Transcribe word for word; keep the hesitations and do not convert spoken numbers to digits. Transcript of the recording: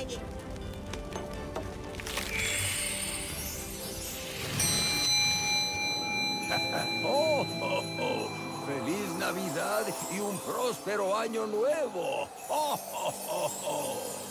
puede. ¡Oh, oh, oh! ¡Feliz Navidad y un próspero año nuevo! ¡Oh, oh, oh, oh!